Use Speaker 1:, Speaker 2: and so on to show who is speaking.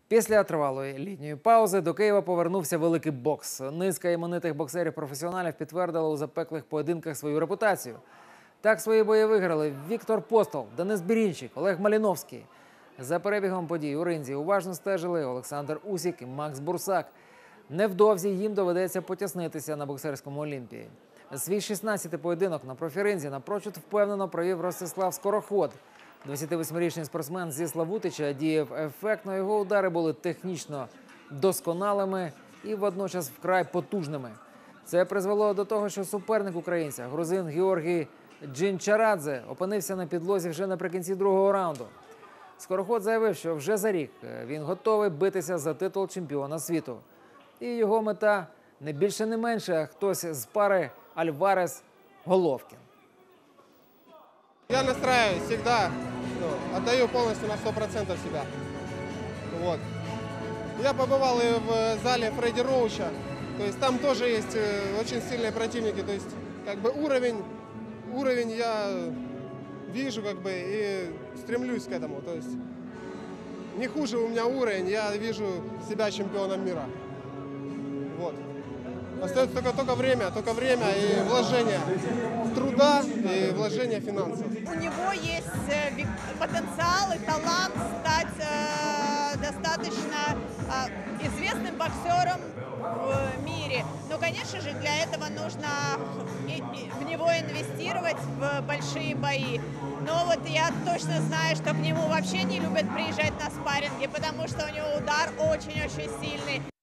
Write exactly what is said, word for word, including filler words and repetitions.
Speaker 1: Після тривалої літньої паузи до Києва повернувся великий бокс. Низка іменитих боксерів-професіоналів підтвердила у запеклих поєдинках свою репутацію. Так свої бої виграли Віктор Постол, Денис Бірінчик, Олег Маліновський. За перебігом подій у ринзі уважно стежили Олександр Усік і Макс Бурсак. Невдовзі їм доведеться потіснитися на боксерському Олімпії. Свій шістнадцятий поєдинок на профіринзі напрочуд впевнено провів Ростислав Скороход. двадцятивосьмирічний спортсмен зі Славутича діяв ефектно, його удари були технічно досконалими і водночас вкрай потужними. Це призвело до того, що суперник українця, грузин Георгій Джинчарадзе, опинився на підлозі вже наприкінці другого раунду. Скороход заявив, що вже за рік він готовий битися за титул чемпіона світу. І його мета не більше, не менше, а хтось з пари Альварес-Головкін.
Speaker 2: Я настраиваюсь всегда, ну, отдаю полностью на сто процентов себя. Вот. Я побывал и в зале Фредди Роуча, то есть там тоже есть очень сильные противники, то есть как бы уровень, уровень я вижу как бы и стремлюсь к этому, то есть не хуже у меня уровень, я вижу себя чемпионом мира. Вот. Остается только, только время, только время и вложение труда и вложение финансов.
Speaker 3: У него есть потенциал и талант стать э, достаточно э, известным боксером в мире. Но, конечно же, для этого нужно и, и в него инвестировать в большие бои. Но вот я точно знаю, что к нему вообще не любят приезжать на спарринги, потому что у него удар очень-очень сильный.